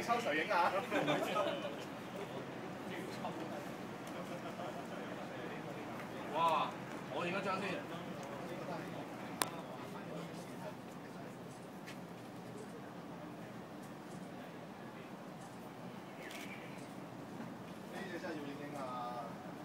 嚟抽誰影啊？哇！我影一張先。呢隻真係要影啊！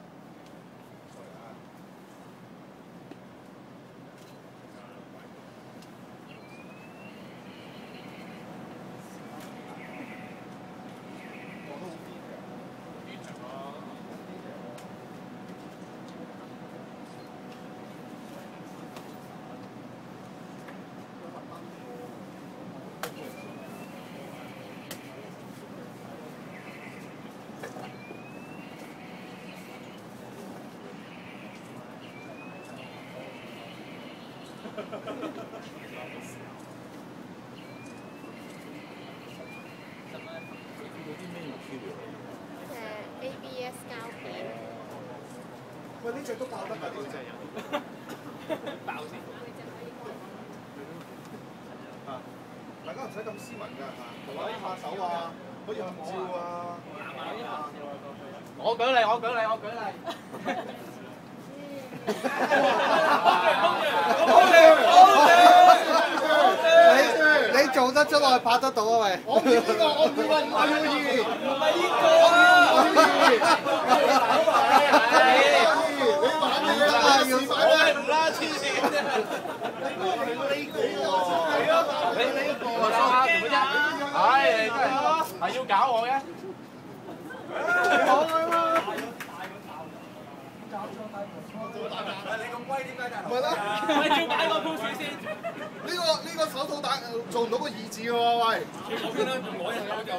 ABS 膠片。 喂，呢隻都爆得㗎，呢隻有。爆先。啊！大家唔使咁斯文㗎嚇，同埋拍手啊，可以合照啊。我舉例，我舉例，我舉例。 你做得出，我拍得到啊喂！ 我唔要呢個，我唔要啊！我要二， 唔係呢個你玩嘢啦，要玩咩唔啦？黐線！你呢個啊，做乜啫？唉，你真係要搞我嘅。你咁威點解㗎？唔係啦， 喂，要擺個 pose 先。 呢個手套打做唔到個二字嘅喎，喂！ 我邊啦？我